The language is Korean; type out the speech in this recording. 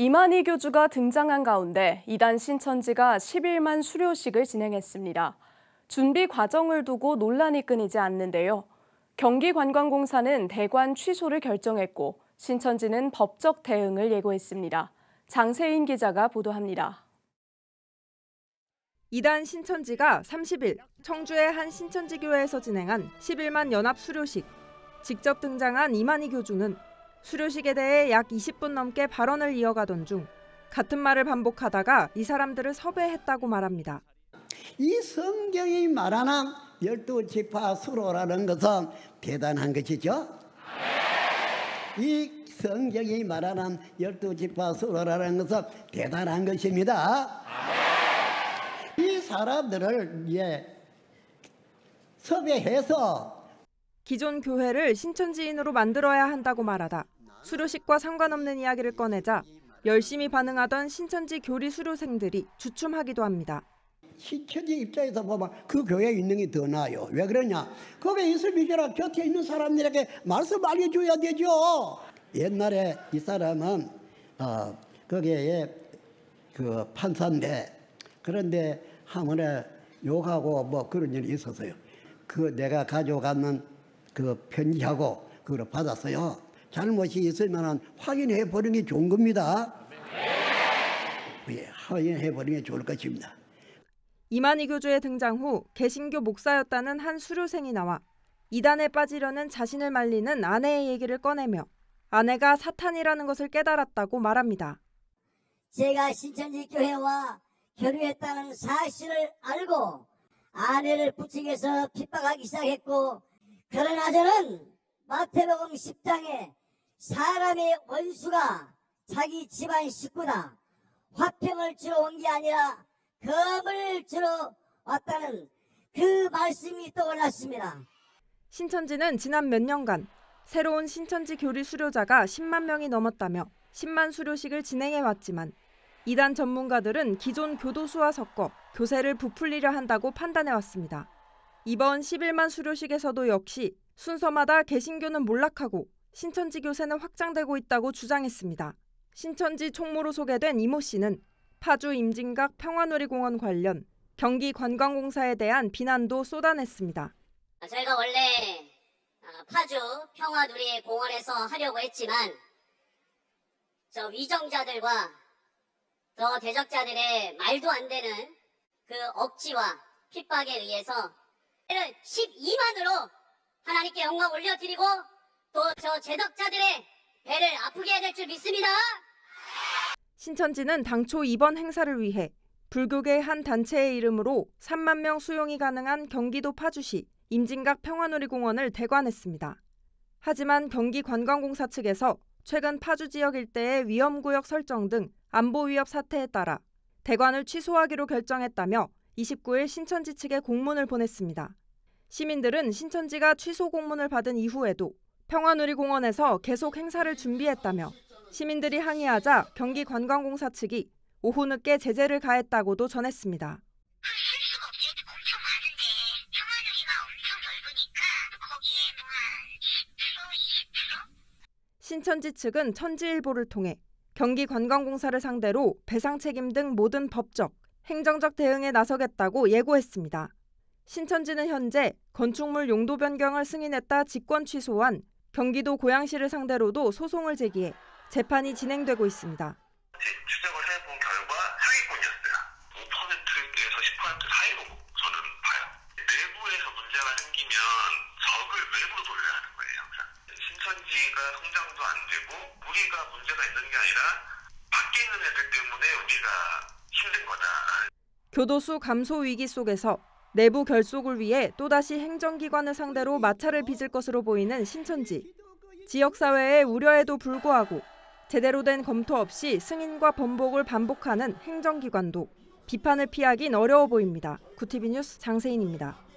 이만희 교주가 등장한 가운데 이단 신천지가 10일만 수료식을 진행했습니다. 준비 과정을 두고 논란이 끊이지 않는데요. 경기관광공사는 대관 취소를 결정했고 신천지는 법적 대응을 예고했습니다. 장세인 기자가 보도합니다. 이단 신천지가 30일 청주의 한 신천지교회에서 진행한 10일만 연합 수료식. 직접 등장한 이만희 교주는 수료식에 대해 약 20분 넘게 발언을 이어가던 중 같은 말을 반복하다가 이 사람들을 섭외했다고 말합니다. 이 성경이 말하는 12지파 수로라는 것은 대단한 것이죠. 이 성경이 말하는 12지파 수로라는 것은 대단한 것입니다. 이 사람들을 섭외해서 기존 교회를 신천지인으로 만들어야 한다고 말하다 수료식과 상관없는 이야기를 꺼내자 열심히 반응하던 신천지 교리 수료생들이 주춤하기도 합니다. 신천지 입장에서 보면 그 교회에 있는 게 더 나아요. 왜 그러냐? 거기에 있을 비결라 곁에 있는 사람들에게 말씀 알려줘야 되죠. 옛날에 이 사람은 거기에 그 판사인데 그런데 한번에 욕하고 뭐 그런 일이 있었어요. 그 내가 가져가는 그 편지하고 그걸 받았어요. 잘못이 있으면 확인해 버리는 게 좋은 겁니다. 확인해 버리는 게 좋을 것입니다. 이만희 교주의 등장 후 개신교 목사였다는 한 수료생이 나와 이단에 빠지려는 자신을 말리는 아내의 얘기를 꺼내며 아내가 사탄이라는 것을 깨달았다고 말합니다. 제가 신천지 교회와 결혼했다는 사실을 알고 아내를 부축해서 핍박하기 시작했고 그러나 저는 마태복음 10장에 사람의 원수가 자기 집안 식구다. 화평을 주러 온 게 아니라 검을 주러 왔다는 그 말씀이 떠올랐습니다. 신천지는 지난 몇 년간 새로운 신천지 교리 수료자가 10만 명이 넘었다며 10만 수료식을 진행해왔지만 이단 전문가들은 기존 교도수와 섞어 교세를 부풀리려 한다고 판단해왔습니다. 이번 11만 수료식에서도 역시 순서마다 개신교는 몰락하고 신천지 교세는 확장되고 있다고 주장했습니다. 신천지 총무로 소개된 이모 씨는 파주 임진각 평화누리공원 관련 경기관광공사에 대한 비난도 쏟아냈습니다. 저희가 원래 파주 평화누리공원에서 하려고 했지만 저 위정자들과 저 대적자들의 말도 안 되는 그 억지와 핍박에 의해서 12만으로 하나님께 영광 올려드리고 또 저 제덕자들의 배를 아프게 해야 될 줄 믿습니다. 신천지는 당초 이번 행사를 위해 불교계 한 단체의 이름으로 3만 명 수용이 가능한 경기도 파주시 임진각 평화누리공원을 대관했습니다. 하지만 경기관광공사 측에서 최근 파주 지역 일대의 위험구역 설정 등 안보 위협 사태에 따라 대관을 취소하기로 결정했다며 29일 신천지 측에 공문을 보냈습니다. 시민들은 신천지가 취소 공문을 받은 이후에도 평화누리공원에서 계속 행사를 준비했다며 시민들이 항의하자 경기관광공사 측이 오후 늦게 제재를 가했다고도 전했습니다. 수가 없지. 엄청 많은데 평화누리가 엄청 넓으니까 거기에 한 10%, 20%? 신천지 측은 천지일보를 통해 경기관광공사를 상대로 배상 책임 등 모든 법적, 행정적 대응에 나서겠다고 예고했습니다. 신천지는 현재 건축물 용도 변경을 승인했다 직권 취소한 경기도 고양시를 상대로도 소송을 제기해 재판이 진행되고 있습니다. 추적을 해본 결과 사기꾼이었어요. 5%에서 10% 사이로 저는 봐요. 내부에서 문제가 생기면 적을 외부로 돌려야 하는 거예요. 항상. 신천지가 성장도 안 되고 우리가 문제가 있는 게 아니라 밖에 있는 애들 때문에 우리가 힘든 거다. 교도수 감소 위기 속에서 내부 결속을 위해 또다시 행정기관을 상대로 마찰을 빚을 것으로 보이는 신천지. 지역사회의 우려에도 불구하고 제대로 된 검토 없이 승인과 번복을 반복하는 행정기관도 비판을 피하긴 어려워 보입니다. 구티비 뉴스 장세인입니다.